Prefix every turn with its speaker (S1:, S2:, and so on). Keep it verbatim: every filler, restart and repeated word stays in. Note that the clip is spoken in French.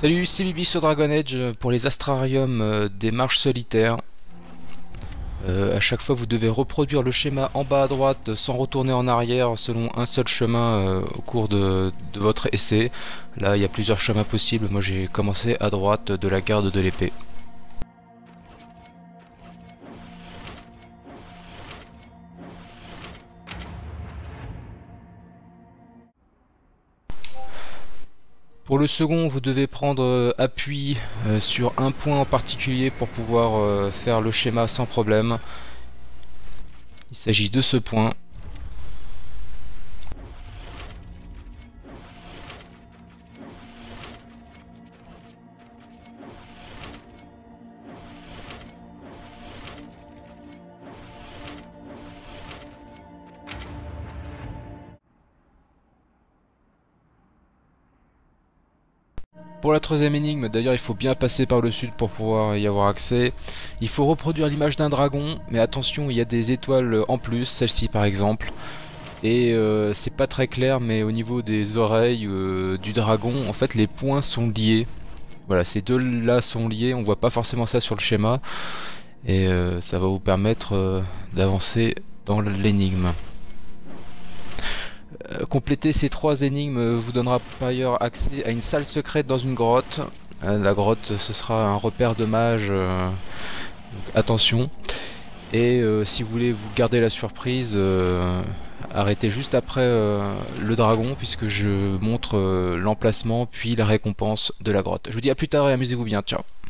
S1: Salut, c'est Bibi sur Dragon Age pour les astrariums euh, des marches solitaires. Euh, à chaque fois vous devez reproduire le schéma en bas à droite sans retourner en arrière selon un seul chemin euh, au cours de, de votre essai. Là il y a plusieurs chemins possibles, moi j'ai commencé à droite de la garde de l'épée. Pour le second, vous devez prendre euh, appui euh, sur un point en particulier pour pouvoir euh, faire le schéma sans problème. Il s'agit de ce point. Pour la troisième énigme, d'ailleurs il faut bien passer par le sud pour pouvoir y avoir accès. Il faut reproduire l'image d'un dragon, mais attention, il y a des étoiles en plus, celle-ci par exemple. Et euh, c'est pas très clair, mais au niveau des oreilles euh, du dragon, en fait les points sont liés. Voilà, ces deux là sont liés, on voit pas forcément ça sur le schéma. Et euh, ça va vous permettre euh, d'avancer dans l'énigme. Euh, compléter ces trois énigmes vous donnera par ailleurs accès à une salle secrète dans une grotte. Euh, la grotte, ce sera un repère de mages, euh, donc attention. Et euh, si vous voulez vous garder la surprise, euh, arrêtez juste après euh, le dragon, puisque je montre euh, l'emplacement puis la récompense de la grotte. Je vous dis à plus tard et amusez-vous bien, ciao.